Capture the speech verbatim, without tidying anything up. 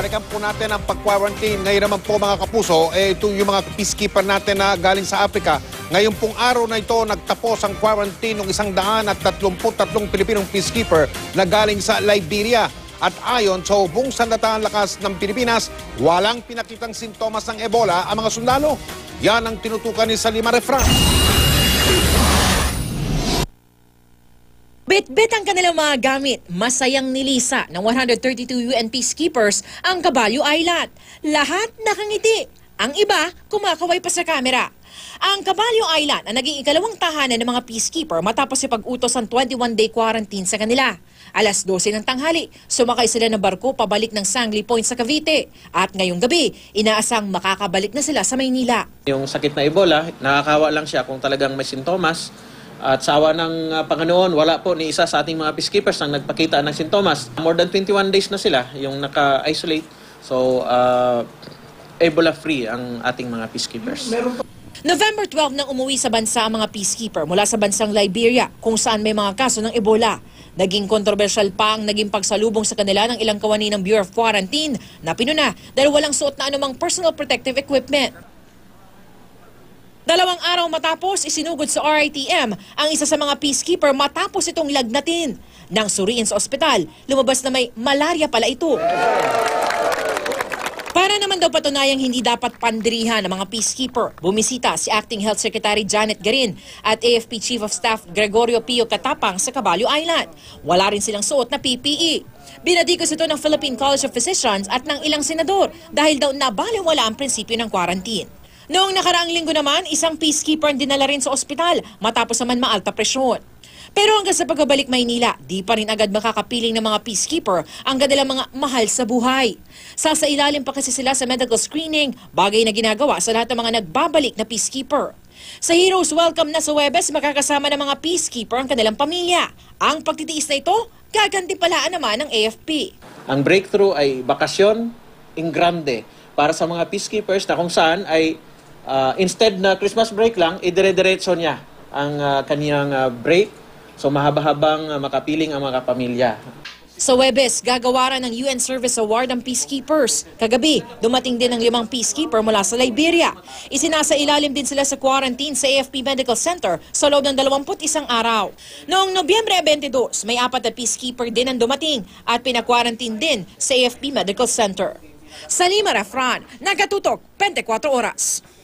balikan po natin ang pag-quarantine. Ngayon naman po mga kapuso, eh, ito yung mga peacekeeper natin na galing sa Africa. Ngayon pong araw na ito, nagtapos ang quarantine ng isang daan at tatlumput tatlong Pilipinong peacekeeper na galing sa Liberia. At ayon sa hubong sandatahang lakas ng Pilipinas, walang pinakitang sintomas ng Ebola ang mga sundalo. Yan ang tinutukan ni Salima Refran. Bit-bit ang kanilang mga gamit. Masayang nilisa ng one hundred thirty-two U N peacekeepers ang Caballo Island. Lahat nakangiti. Ang iba, kumakaway pa sa kamera. Ang Caballo Island ang naging ikalawang tahanan ng mga peacekeeper matapos ipag-utos ang twenty-one day quarantine sa kanila. Alas dose ng tanghali, sumakay sila ng barko pabalik ng Sangley Point sa Cavite. At ngayong gabi, inaasang makakabalik na sila sa Maynila. Yung sakit na Ebola, nakakawa lang siya kung talagang may sintomas. At sa awa ng uh, Panginoon, wala po ni isa sa ating mga peacekeepers ang nagpakita ng sintomas. More than twenty-one days na sila yung naka-isolate. So, uh, Ebola-free ang ating mga peacekeepers. November twelve nang umuwi sa bansa ang mga peacekeeper mula sa bansang Liberia kung saan may mga kaso ng Ebola. Naging kontrobersyal pa ang naging pagsalubong sa kanila ng ilang kawani ng Bureau of Quarantine na pinuna dahil walang suot na anumang personal protective equipment. Dalawang araw matapos, isinugod sa R I T M ang isa sa mga peacekeeper matapos itong lagnatin. Nang suriin sa ospital, lumabas na may malaria pala ito. Para naman daw patunayang hindi dapat pandirihan ng mga peacekeeper, bumisita si Acting Health Secretary Janet Garin at A F P Chief of Staff Gregorio Pio Katapang sa Caballo Island. Wala rin silang suot na P P E. Binadikos ito ng Philippine College of Physicians at ng ilang senador dahil daw nabaliwala ang prinsipyo ng quarantine. Noong nakaraang linggo naman, isang peacekeeper ang dinala rin sa ospital matapos naman maalta presyon. Pero hanggang sa pagbabalik Maynila, di pa rin agad makakapiling ng mga peacekeeper ang kanilang mga mahal sa buhay. Sasailalim pa kasi sila sa medical screening, bagay na ginagawa sa lahat ng mga nagbabalik na peacekeeper. Sa Heroes Welcome na sa Huwebes, makakasama ng mga peacekeeper ang kanilang pamilya. Ang pagtitiis na ito, gagantimpalaan naman ng A F P. Ang breakthrough ay bakasyon in grande para sa mga peacekeepers na kung saan ay uh, instead na Christmas break lang, idire-diretso niya ang uh, kaniyang uh, break. So mahaba-habang uh, makapiling ang mga pamilya. Sa Huwebes, gagawaran ng U N Service Award ang peacekeepers. Kagabi, dumating din ang limang peacekeeper mula sa Liberia. Isinasailalim din sila sa quarantine sa A F P Medical Center sa loob ng dalawampu't isang araw. Noong Nobyembre twenty-two, may apat na peacekeeper din ang dumating at pinakwarantin din sa A F P Medical Center. Salima Refran, Nagatutok, twenty-four Oras.